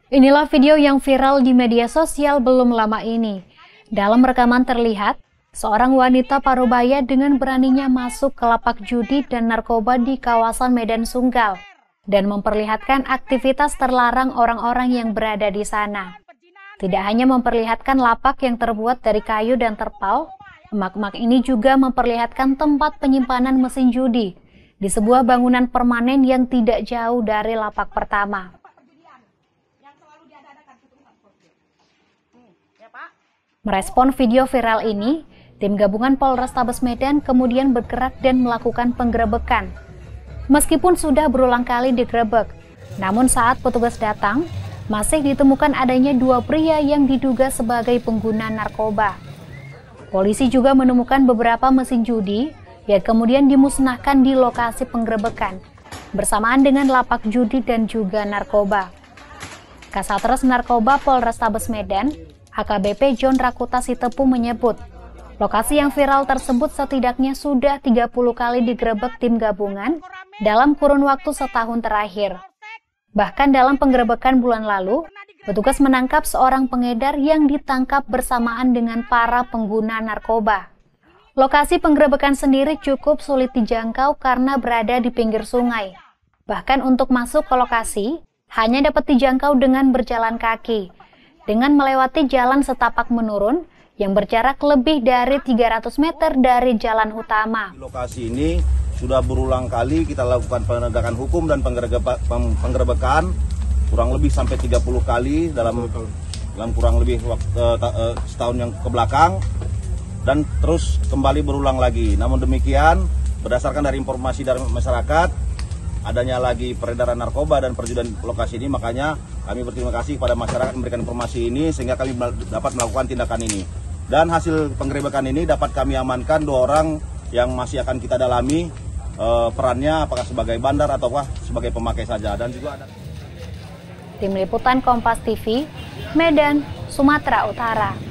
Inilah video yang viral di media sosial belum lama ini. Dalam rekaman terlihat, seorang wanita Parubaya dengan beraninya masuk ke lapak judi dan narkoba di kawasan Medan Sunggal dan memperlihatkan aktivitas terlarang orang-orang yang berada di sana. Tidak hanya memperlihatkan lapak yang terbuat dari kayu dan terpal, emak-emak ini juga memperlihatkan tempat penyimpanan mesin judi di sebuah bangunan permanen yang tidak jauh dari lapak pertama. Merespon video viral ini, tim gabungan Polrestabes Medan kemudian bergerak dan melakukan penggerebekan. Meskipun sudah berulang kali digerebek, namun saat petugas datang, masih ditemukan adanya dua pria yang diduga sebagai pengguna narkoba. Polisi juga menemukan beberapa mesin judi yang kemudian dimusnahkan di lokasi penggerebekan, bersamaan dengan lapak judi dan juga narkoba. Kasatres Narkoba Polrestabes Medan, AKBP John Rakuta Sitepu menyebut, lokasi yang viral tersebut setidaknya sudah 30 kali digerebek tim gabungan dalam kurun waktu setahun terakhir. Bahkan dalam penggerebekan bulan lalu, petugas menangkap seorang pengedar yang ditangkap bersamaan dengan para pengguna narkoba. Lokasi penggerebekan sendiri cukup sulit dijangkau karena berada di pinggir sungai. Bahkan untuk masuk ke lokasi, hanya dapat dijangkau dengan berjalan kaki, dengan melewati jalan setapak menurun yang berjarak lebih dari 300 meter dari jalan utama. Lokasi ini sudah berulang kali kita lakukan penegakan hukum dan penggerebekan kurang lebih sampai 30 kali dalam kurang lebih setahun yang kebelakang dan terus kembali berulang lagi. Namun demikian, berdasarkan dari informasi dari masyarakat, adanya lagi peredaran narkoba dan perjudian lokasi ini, makanya kami berterima kasih kepada masyarakat memberikan informasi ini sehingga kami dapat melakukan tindakan ini. Dan hasil penggerebekan ini dapat kami amankan 2 orang yang masih akan kita dalami perannya apakah sebagai bandar ataukah sebagai pemakai saja. Dan juga ada Tim Liputan Kompas TV, Medan, Sumatera Utara.